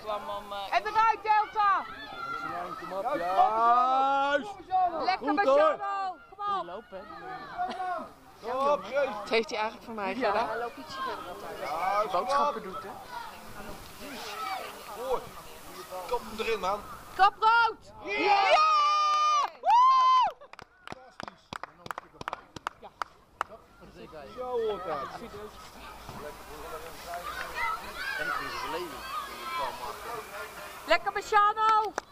kwam om... En eruit, Delta! Kom op, juist! Lekker bij Sjano! Kom op! Lopen. Wat heeft hij eigenlijk van mij gedaan? Hij loopt ietsje verder altijd. Ja, Boodschappen doet, hè? Voor. Kop hem erin, man. Kaprood! Ja! Woe! Zo hoort dat. Lekker bij Sjano!